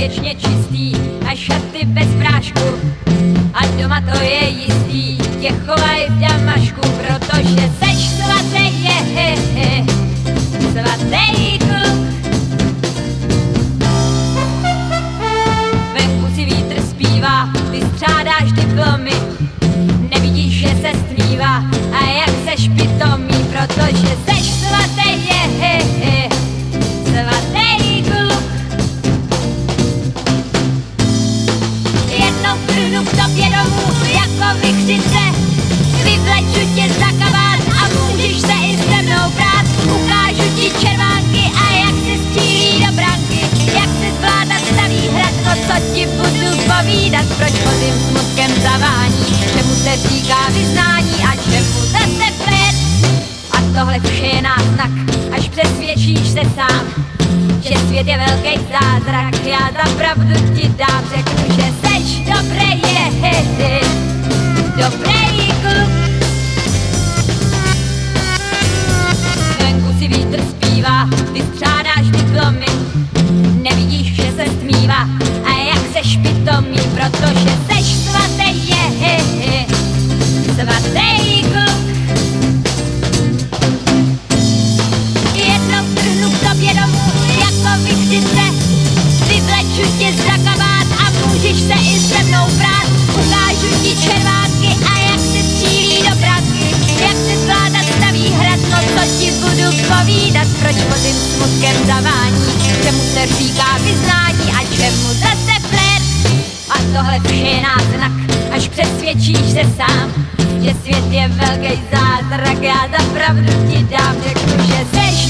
věčně čistý a šaty bez prášku. A doma to je jistý, tě chovaj v Damašku, protože seš svatý, svatý kluk. Venku si vítr zpívá, ty střádáš diplomy, nevidíš, že se stmívá a jak seš pitomý, protože seš svatý, svatý kluk. Jednou prhnu k tobě domů jako vichřice, vyvleču tě za kabát a můžeš se i se mnou brát. Ukážu ti červánky a jak se střílí do branky, jak se zvládat staví hrad, no co ti budu povídat, proč vozím smutkem zavání, čemu se říká vyznání a čemu zase flér. A tohle vše je náznak, až přesvědčíš se sám, že svět je velký zázrak. Já za pravdu ti dám, řeknu, že seš dobrý, dobrý kluk. Venku si vítr zpívá, ty střádáš diplomy, nevidíš, že se stmívá a jak seš pitomý, protože seš svatý, svatý kluk. Jednou trhnu k tobě domů jako vichřice, vyvleču tě za kabát a můžeš se i se mnou brát. Ukážu ti červánky a jak se střílí do branky, jak se zvládat staví hrad, no co ti budu povídat, proč vozím smutkem zavání, čemu se říká vyznání a čemu zase flér. A tohle vše je náznak, až přesvědčíš se sám, že svět je velký zázrak. Já za pravdu ti dám, řeknu, že seš